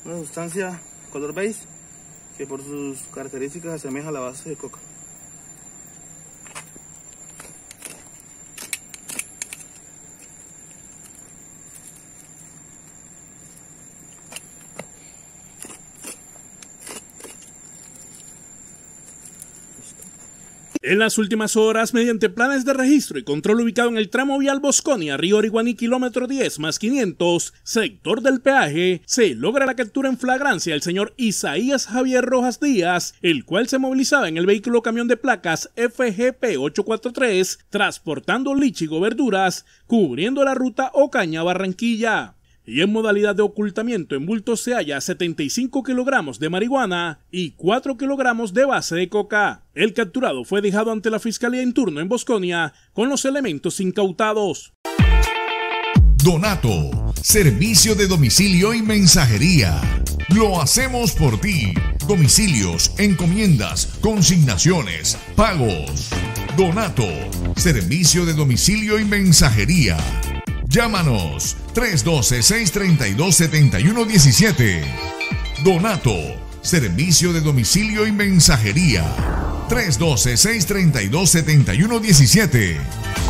Una sustancia color beige que por sus características asemeja a la base de coca. En las últimas horas, mediante planes de registro y control ubicado en el tramo vial Bosconia, Río Origuaní, kilómetro 10 más 500, sector del peaje, se logra la captura en flagrancia del señor Isaías Javier Rojas Díaz, el cual se movilizaba en el vehículo camión de placas FGP 843, transportando lichigo verduras, cubriendo la ruta Ocaña-Barranquilla. Y en modalidad de ocultamiento en bultos se halla 75 kilogramos de marihuana y 4 kilogramos de base de coca. El capturado fue dejado ante la Fiscalía en turno en Bosconia con los elementos incautados. Donato, servicio de domicilio y mensajería. Lo hacemos por ti. Domicilios, encomiendas, consignaciones, pagos. Donato, servicio de domicilio y mensajería. Llámanos 312-632-7117. Donato, servicio de domicilio y mensajería. 312-632-7117.